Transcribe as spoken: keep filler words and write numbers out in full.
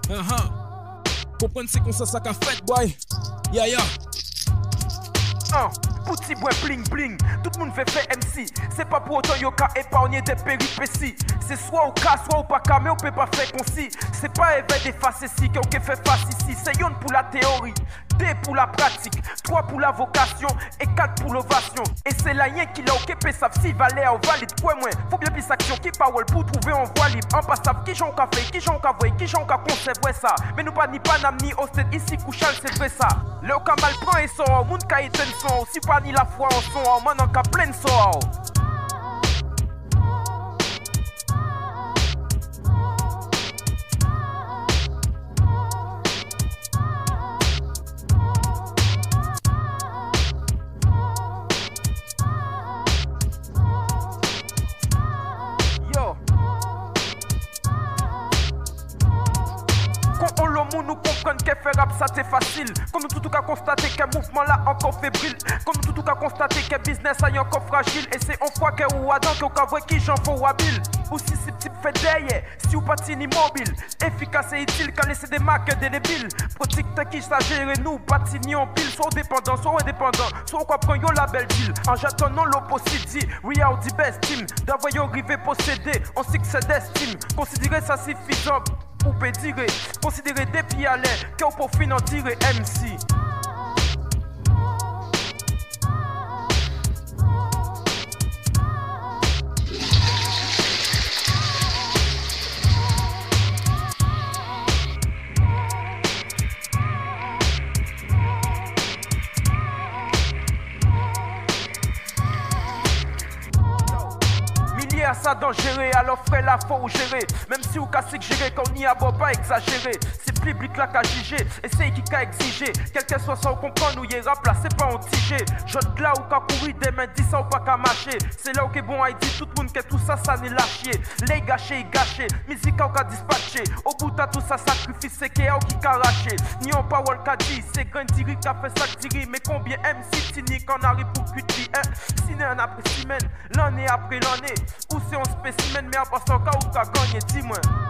Uh-huh. Comprendre c'est qu'on ça ça qu'a fait, boy. Yeah, yeah. Un, petit boy bling bling, tout le monde fait fait M C. C'est pas pour autant yo ka épargner des péripéties. C'est soit au cas, soit au pas cas, mais on peut pas faire concis. C'est pas éveil des faces ici, qu'on fait face ici. C'est yon pour la théorie, deux pour la pratique, trois pour la vocation et quatre pour l'ovation. Et c'est la yen qui l'a occupé, savent si valait ou valide. Quoi moins, faut bien plus action qui parole pour trouver en voie libre. En passable, qui j'en café, qui j'en cavoy, qui j'en ca conserver ça. Mais nous pas ni Panam ni Osted ici, couchal, c'est vrai ça. Le mal prend et sort, moun ka eten son, si pas ni la foi en son, man en ka plein sort. Nous comprendre qu'elle fait rap ça c'est facile. Quand nous tout tout qu'à constater qu'un mouvement là encore fébrile. Quand nous tout tout qu'à constater qu'un business est encore fragile. Et c'est en fois qu'elle ou adam qu'au vrai qui j'en faut habile. Ou si ce type fait derrière, si ou pas immobile. Efficace et utile quand laisser des marques débiles. Pratique qui s'agère nous, patini en pile. Soit dépendant, soit indépendant. Soit quoi prend yo la belle deal. En j'attendant l'opposite, we are the best team. D'avoir yo rivé possédé, on sait que c'est d'estime. Considérer ça suffisant. Ou peut dire, considérer des pieds à l'air, qu'on peut finir en tirer M C. À ça dangereux, alors frère la faut gérer. Même si ou casse gérer qu'on n'y a pas exagéré. C'est public là qu'à juger, et c'est qui qu'a exigé. Quel que soit ça, on comprend nous y rap là, c'est pas un tigé. J'ôte là ou qu'a couru des mains, dit ça ou pas qu'à marcher. C'est là où qu'est bon à dire tout le monde que tout ça, ça n'est lâché. Les gâchés, gâchés, musique ou qu'a dispatché. Au bout de tout ça, sacrifice, c'est qu'il y a ou qui qu'a arraché. Ni on pas ou qu'a dit, c'est grand diri qu'a fait ça diri. Mais combien M C tini qu'on arrive pour cutie, hein? Ciné un après semaine, l'année après l'année. Ou c'est un spécimen, mais à part ça, ou qu'a gagné, dis-moi.